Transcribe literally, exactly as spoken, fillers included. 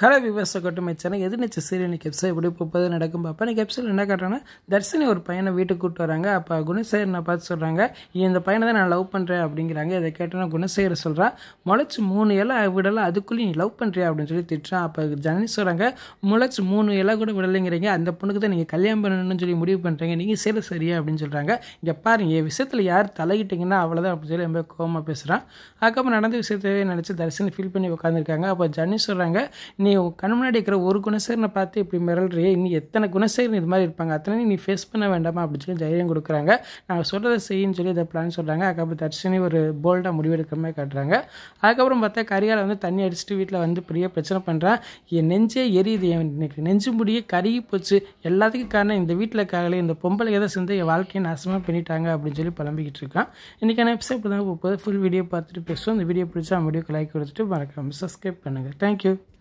Hello விவசாய கொட்டுமை channel Ethirneechal serial episode எப்படி போகுது நடக்கும் பார்ப்பேன். எனக்கு எபிசோட் என்ன காட்டுறாங்கன்னா, தர்ஷினி ஒரு பையனை வீட்டுக்கு கூப்பிட்டு வராங்க. அப்போ குணசேகர் நான் பார்த்து சொல்கிறாங்க, இந்த பையனை தான் நான் லவ் பண்ணுறேன் அப்படிங்கிறாங்க. இதை கேட்டோன்னா குணசேகர் சொல்கிறான், முளைச்சி மூணு இலை விடலை, அதுக்குள்ளேயும் நீ லவ் பண்ணுறியா அப்படின்னு சொல்லி திட்டுறான். அப்போ ஜனனி சொல்கிறாங்க, முளைச்சி மூணு இலை கூட விடலைங்கிறீங்க, அந்த பொண்ணுக்கு தான் நீங்கள் கல்யாணம் பண்ணணும்னு சொல்லி முடிவு பண்ணுறீங்க, நீங்கள் சேர சரியா அப்படின்னு சொல்கிறாங்க. இங்கே பாருங்க, என் விஷயத்தில் யார் தலையிட்டீங்கன்னா அவ்வளோதான் அப்படின்னு சொல்லி ரொம்ப கோவமாக பேசுகிறான். அதுக்கப்புறம் நடந்த விஷயத்தவே நினச்சி தர்ஷினி ஃபீல் பண்ணி உட்காந்துருக்காங்க. அப்போ ஜனனி சொல்கிறாங்க, நீ கண் முன்னாடி இருக்கிற ஒரு குணசேகரனை பார்த்து இப்படி மிரள்றியே, இன்னும் எத்தனை குணசேகரன் இது மாதிரி இருப்பாங்க, அத்தனை நீ ஃபேஸ் பண்ண வேண்டாமா அப்படின்னு சொல்லி தைரியம் கொடுக்குறாங்க. நாங்கள் சொல்கிறத செய்யின்னு சொல்லி இதை பிளான் சொல்கிறாங்க. அதுக்கப்புறம் தர்ஷினி ஒரு போல்டாக முடிவெடுக்கிற மாதிரி காட்டுறாங்க. அதுக்கப்புறம் பார்த்தா கரியால் வந்து தண்ணி அடிச்சுட்டு வீட்டில் வந்து பெரிய பிரச்சனை பண்ணுறான். என் நெஞ்சே எரியுது, எனக்கு நெஞ்சு முடியே கருகி போச்சு, எல்லாத்துக்கும் காரணம் இந்த வீட்டில் காகலை, இந்த பொம்பளை எதை சேர்ந்து என் வாழ்க்கையை நாசமாக பண்ணிட்டாங்க அப்படின்னு சொல்லி புலம்பிக்கிட்டு இருக்கான். இன்றைக்கான எபிசோட் தான் போகுது. ஃபுல் வீடியோ பார்த்துட்டு பேசுவோம். இந்த வீடியோ பிடிச்சா வீடியோக்கு லைக் கொடுத்துட்டு மறக்காமல் சப்ஸ்கிரைப் பண்ணுங்கள். தேங்க்யூ.